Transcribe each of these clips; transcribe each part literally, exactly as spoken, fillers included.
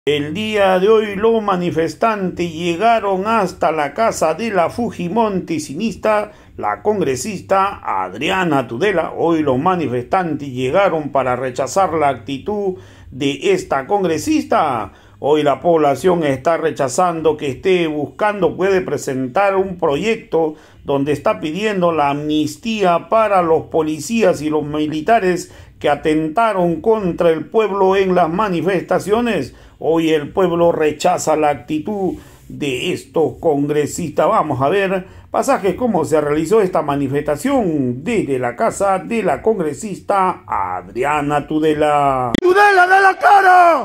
El día de hoy los manifestantes llegaron hasta la casa de la fujimontesista, la congresista Adriana Tudela. Hoy los manifestantes llegaron para rechazar la actitud de esta congresista. Hoy la población está rechazando que esté buscando, puede presentar un proyecto donde está pidiendo la amnistía para los policías y los militares que atentaron contra el pueblo en las manifestaciones. Hoy el pueblo rechaza la actitud de estos congresistas. Vamos a ver pasajes cómo se realizó esta manifestación desde la casa de la congresista Adriana Tudela. ¡Tudela, da la cara!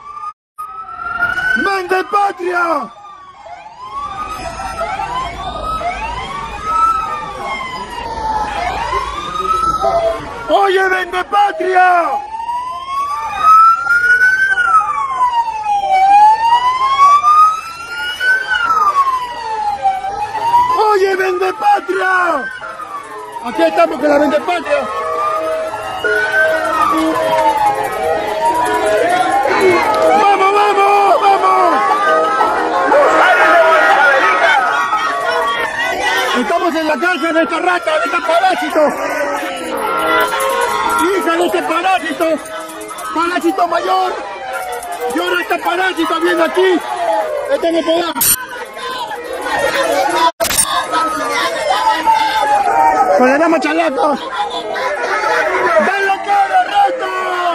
¡Vende patria! ¡Oye, vende patria! ¡Oye, vende patria! Aquí estamos con la vende patria. ¡Vamos, vamos, vamos! Estamos en la casa de esta rata, de este parásito. Hija de este parásito, parásito mayor. Y ahora este parásito viene aquí. Este no podrá. Con el ama chalaco. ¡Dale cara, rato!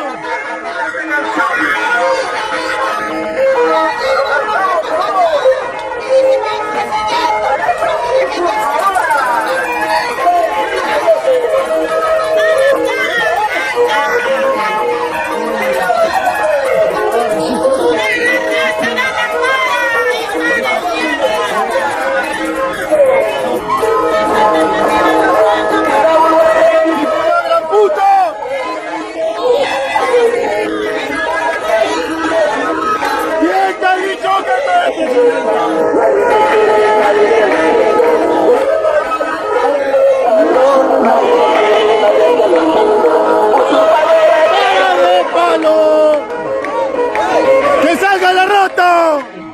¡Que salga la rata!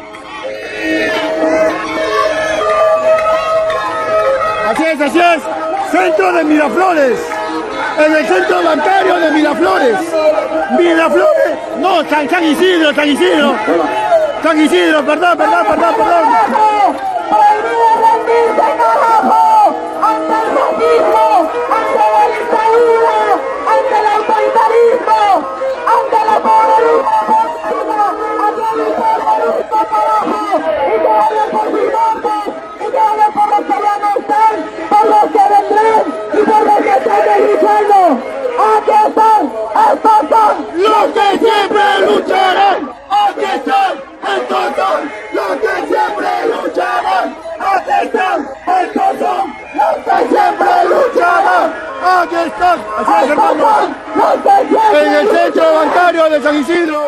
Así es, así es. Centro de Miraflores. En el centro bancario de Miraflores. Miraflores. No, San, San Isidro, San Isidro. San Isidro, perdón, perdón, perdón, perdón. ¡Prohibido rendirse, carajo! ¡Ante el fascismo! ¡Ante la dictadura! ¡Ante el autoritarismo! ¡Ante la pobreza! ¡Ante el terrorismo, carajo! ¡Y que hablen por Gigantes! ¡Y que hablen por los que van a estar! ¡Por los que vendrán! ¡Y por los que están luchando! ¡Aquí están! ¡Estos son los que siempre lucharán! ¡Aquí están! ¡Estos son los que siempre lucharán! ¡Aquí están! ¡Estos son los que siempre lucharán! ¡Aquí están! Así es, hermano. En el centro bancario de San Isidro.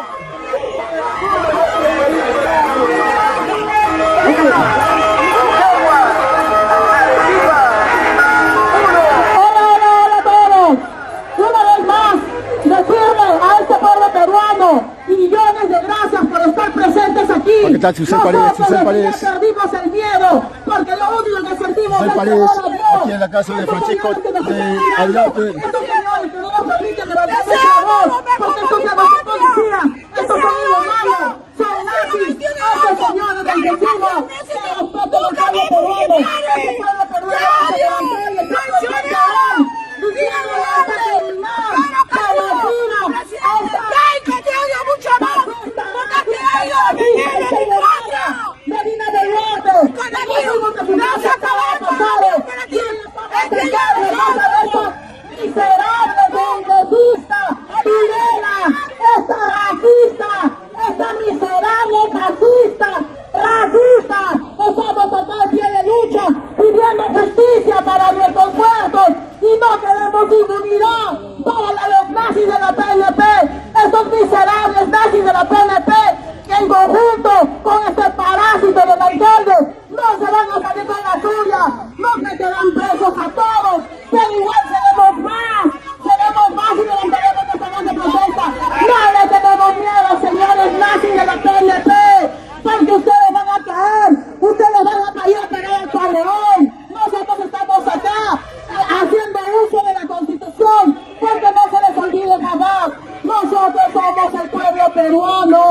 Hola, hola, hola a todos. Una vez más, decirle a este pueblo peruano y millones de gracias por estar presentes aquí. ¿Qué tal, Susel Paredes? Susel Paredes. Perdimos el miedo, porque lo único que sentimos Susel es Paredes, temor a Dios. aquí en la casa de Estos Francisco señores que nos de están Adelante. mirando, estos señores que no nos permiten levantar nuestra voz, porque estos son los policías, estos son los malos, son nazis, estos señores del vecino, que respetan al pueblo peruano, este pueblo peruano se levantó y está protestando, diciendo hasta terminar, Palestina, ¡Que te odio mucho más! ¡Porque te odio! Medina del Norte, decimos que su no se acaba de pasar, y el papá de Carlos, y será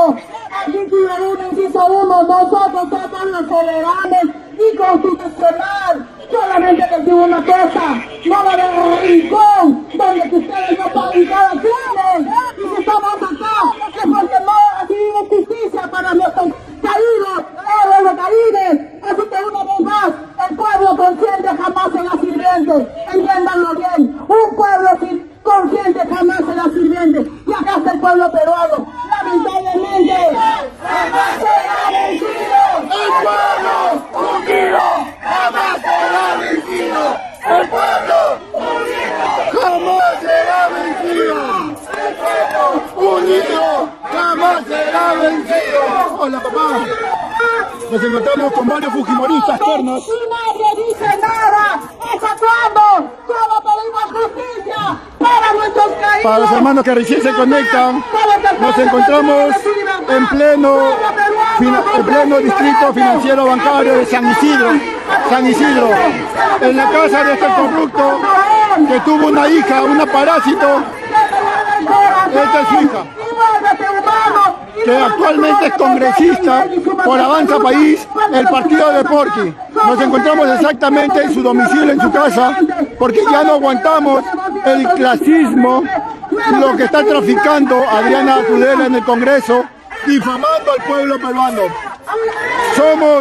Artículo uno, inciso uno, nosotros somos los soberanos y constitucional. Solamente les digo una cosa, no va a haber un rincón donde que ustedes no puedan cada crimen. Y si estamos acá, es porque no recibimos justicia para nuestros caídos, héroes de caídos. Así que una vez más, el pueblo consciente jamás será sirviente. Entiéndanlo bien, un pueblo sin consciente jamás será sirviente. Y acá está el pueblo peruano. Lamentablemente, jamás será vencido. El pueblo unido jamás será vencido. El pueblo unido jamás será vencido. El pueblo unido jamás será vencido. Hola, papá. Nos encontramos con varios fujimoristas ternos. Y nadie dice nada. ¿Hasta cuándo? Solo pedimos justicia para nuestros caídos. Para los hermanos que recién se conectan, nos encontramos en pleno, en pleno distrito financiero bancario de San Isidro, San Isidro, en la casa de este corrupto que tuvo una hija, una parásito. Esta es su hija, que actualmente es congresista por Avanza País, el partido de Porqui. Nos encontramos exactamente en su domicilio, en su casa, porque ya no aguantamos el clasismo, lo que está traficando Adriana Tudela en el Congreso, difamando al pueblo peruano. Somos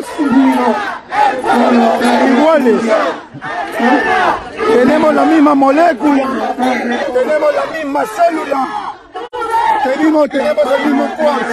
iguales, tenemos la misma molécula, tenemos la misma célula, tenemos, tenemos el mismo cuarzo.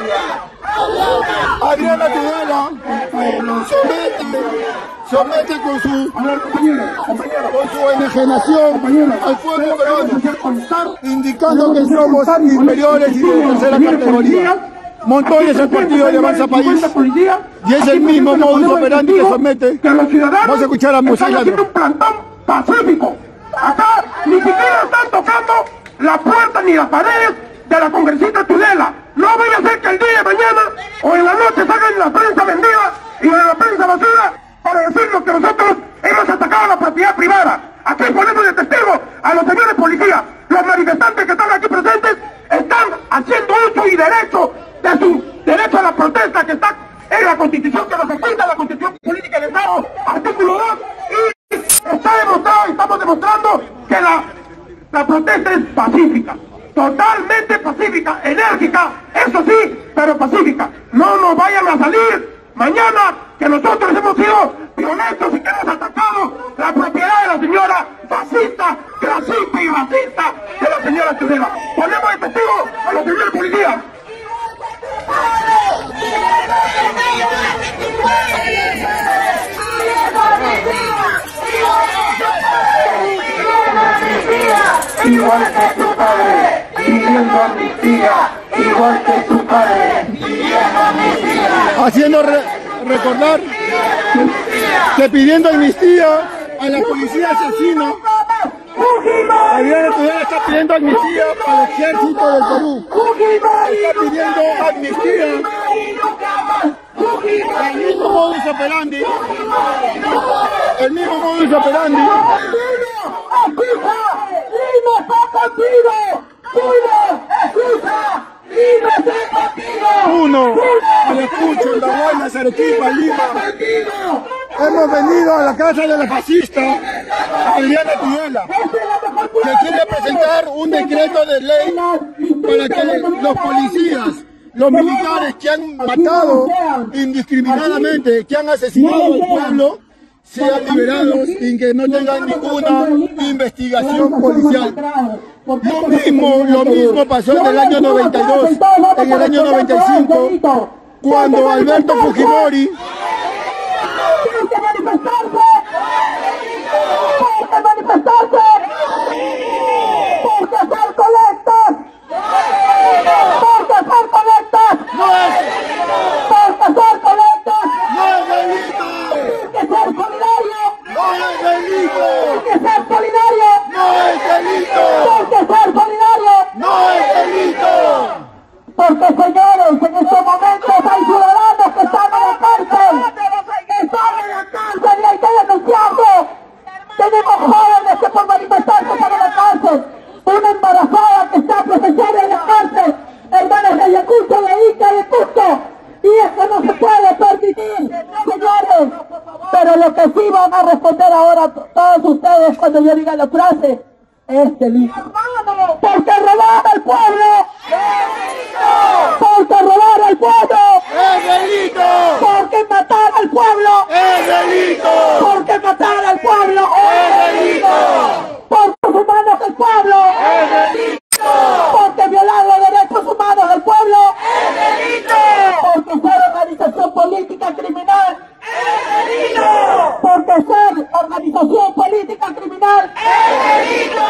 Adriana Tudela somete, somete con su, con su enajenación al pueblo peruano, indicando que somos inferiores y de tercera categoría. Montoya es el partido de Avanza País y es el mismo modus operandi que somete. Vamos a escuchar a Moisés Ladrón. Un plantón pacífico. Acá ni siquiera están tocando la puerta ni las paredes de la congresista Tudela. No vaya a ser que el día de mañana o en la noche salgan la prensa vendida y en la prensa basura para decirnos que nosotros hemos atacado la propiedad privada. Aquí ponemos de testigo a los señores policías. Los manifestantes que están aquí presentes están haciendo uso y derecho de su derecho a la protesta que está en la Constitución, que nos explica la Constitución Política del Estado, artículo dos, y está demostrado, y estamos demostrando que la, la protesta es pacífica, totalmente pacífica, enérgica, eso sí, pero pacífica. No nos vayan a salir mañana que nosotros hemos sido violentos y que hemos atacado la propiedad de la señora fascista, clasista y racista de la señora Tudela. Ponemos de testigo a los señores policías. Igual que tu padre, pidiendo amnistía, igual que tu padre, pidiendo amnistía. Haciendo re recordar que pidiendo amnistía a la policía asesina, Adriana Tudela está pidiendo amnistía al ejército del Perú. Está pidiendo amnistía. El mismo modus operandi. El mismo modus operandi. ¡Lima está contigo! ¡Lima, escucha! ¡Lima está contigo! Uno, Ayacucho, Andahuaylas, Arequipa, Lima. Hemos venido a la casa de la fascista Adriana Tudela, que quiere presentar un decreto de ley para que los policías, los militares que han matado indiscriminadamente, que han asesinado al pueblo, sean liberados y que no tengan ninguna investigación policial. Lo mismo, lo mismo pasó en el año noventa y dos, en el año noventa y cinco, cuando Alberto Fujimori ¡Tienen que manifestarse! ¡Tienen que manifestarse! ¡Por hacer colectas! ¡Por hacer colectas! no es, ¡Por hacer colectas! no es delito, ¡Tienen que ser solidario! no es delito, ¡Tienen que ser solidario! no es delito, ¡Tienen que ser solidario! no es delito. Porque, señores, en estos momentos hay ciudadanos que están en la cárcel. Están en la cárcel y hay que denunciarlo. Tenemos jóvenes que por manifestarse están en la cárcel. Una embarazada que está presenciada en la cárcel. Hermanos de Ayacucho, de Ica, lo que sí van a responder ahora todos ustedes cuando yo diga la frase es delito. Porque robar al pueblo es delito. Porque robar al pueblo ¡Es delito! Porque matar al pueblo ¡Es delito! Porque matar al pueblo ¡Es delito! Porque los humanos del pueblo ¡Es delito! Porque violar los derechos humanos del pueblo ¡Es delito! porque ser organización política criminal ¡Es delito! porque ser organización política criminal ¡Es delito!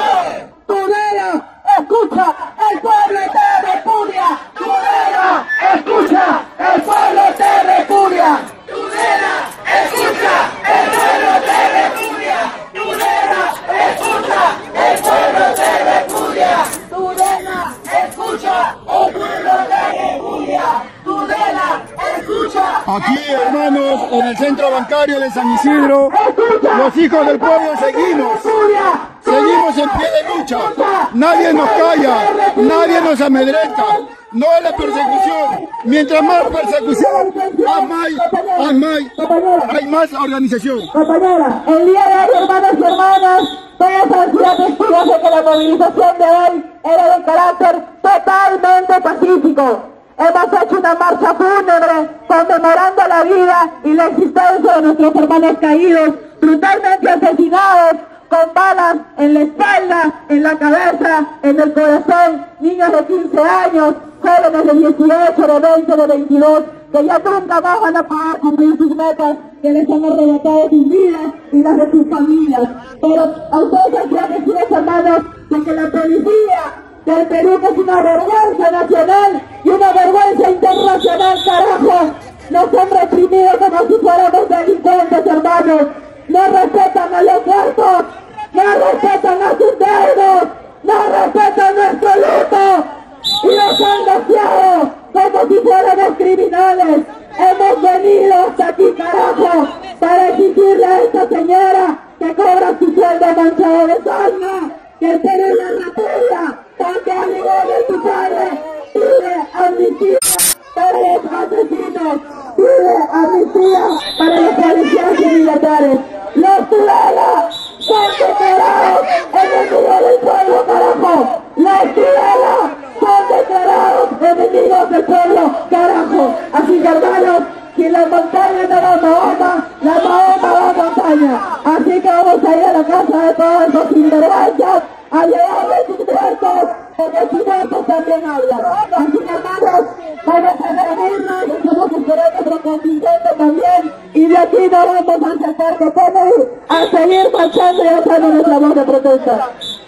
Tudela, escucha, el pueblo te repudia. ¡Tudela, escucha! ¡El pueblo te repudia! ¡Tudela, escucha! ¡El pueblo te repudia! ¡Tudela, escucha! ¡El pueblo te repudia! ¡Tudela, escucha! ¡El pueblo te repudia! ¡Tudela, escucha! Aquí, hermanos, en el centro bancario de San Isidro, los hijos del pueblo seguimos. Seguimos en pie de lucha. Nadie nos calla, nadie nos amedrenta. No es la persecución. Mientras más persecución, hay más, hay más, hay más organización. Compañera, el día de hoy, hermanos y hermanas, todos han sido testigos de que la movilización de hoy era de carácter totalmente pacífico. Hemos hecho una marcha fúnebre conmemorando la vida y la existencia de nuestros hermanos caídos, brutalmente asesinados, con balas en la espalda, en la cabeza, en el corazón, niños de quince años, jóvenes de dieciocho, de veinte, de veintidós, que ya nunca más van a poder cumplir sus metas, que les han arrebatado sus vidas y las de sus familias. Pero a ustedes les quiero decir, hermanos, de que la policía del Perú, que es una vergüenza nacional y una vergüenza internacional, carajo, nos han reprimido como si fuéramos delincuentes, hermanos. No respetan a los muertos, no respetan a sus deudos, no respetan nuestro luto y nos han vaciado como si fuéramos criminales. Hemos venido hasta aquí, carajo, para exigirle a esta señora que cobra su sueldo manchado de sangre, que el Perú la repudia, porque al igual de su padre, pide amnistía para los asesinos, pide amnistía para los policías y militares. Los Tudela son declarados enemigos del pueblo, carajo. Los Tudela son declarados enemigos del pueblo, carajo. Así que, hermanos, si la montaña no va a Mahoma, la Mahoma va a montaña. Así que vamos a ir a la casa de todos esos sinvergüenzas a llevarle sus muertos, porque sus muertos también hablan. Así que, hermanos, vamos a reunirnos, estamos esperando otro contingente también, y de aquí no vamos a sacar de Kennedy a seguir marchando y alzando nuestra voz de protesta.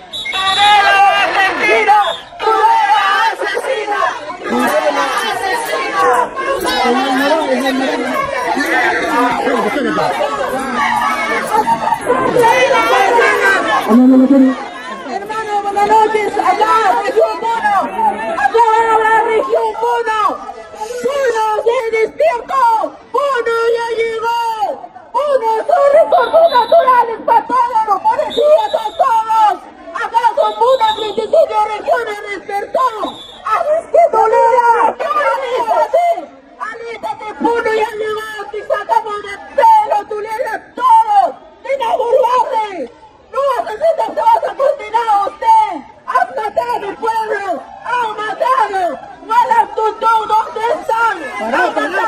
¡Tudela asesina! ¡Tudela asesina! ¡Tudela asesina! Hermano, buenas noches, allá, región uno, acá va la región uno, uno se despierto, uno ya llegó, uno son recursos naturales para todos los policías, a todos, acá son unas veinticinco regiones despertó, así es que Tudela, alízate, alízate, uno ya llegó, te sacamos de pelo, Tudela, todos, ven a burlarle. ¡No asesinas, te vas a condenar a usted! ¡Has matado, pueblo! ¡Has matado! ¡Malas tus deudos de sangre! ¡Has matado!